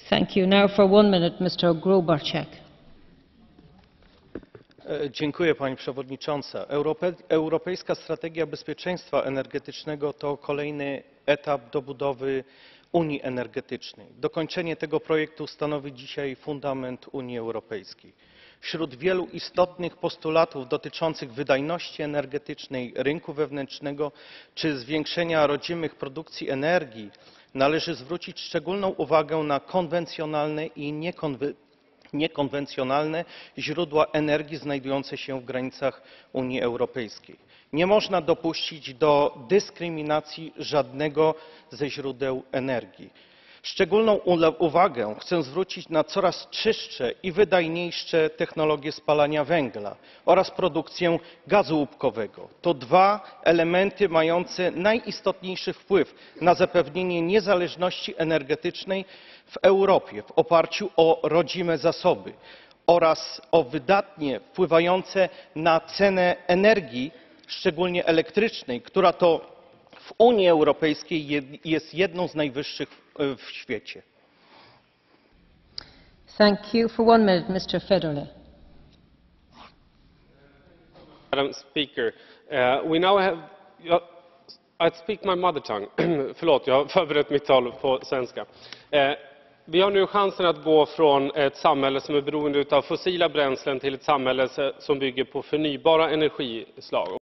Thank you. Now for 1 minute, Mr. Grobarczyk. Dziękuję Pani Przewodnicząca. Europejska strategia bezpieczeństwa energetycznego to kolejny etap do budowy Unii energetycznej. Dokończenie tego projektu stanowi dzisiaj fundament Unii Europejskiej. Wśród wielu istotnych postulatów dotyczących wydajności energetycznej, rynku wewnętrznego czy zwiększenia rodzimych produkcji energii należy zwrócić szczególną uwagę na konwencjonalne i niekonwencjonalne źródła energii znajdujące się w granicach Unii Europejskiej. Nie można dopuścić do dyskryminacji żadnego ze źródeł energii. Szczególną uwagę chcę zwrócić na coraz czystsze i wydajniejsze technologie spalania węgla oraz produkcję gazu łupkowego. To dwa elementy mające najistotniejszy wpływ na zapewnienie niezależności energetycznej w Europie w oparciu o rodzime zasoby oraz o wydatnie wpływające na cenę energii, szczególnie elektrycznej, która to w Unii Europejskiej jest jedną z najwyższych w świecie. Thank you. For 1 minute, Mr. Federley. Madam Speaker, we now have... I speak my mother tongue. Förlåt, jag har förberett mitt tal på svenska. Vi har nu chansen att gå från ett samhälle som är beroende av fossila bränslen till ett samhälle som bygger på förnybara energislag.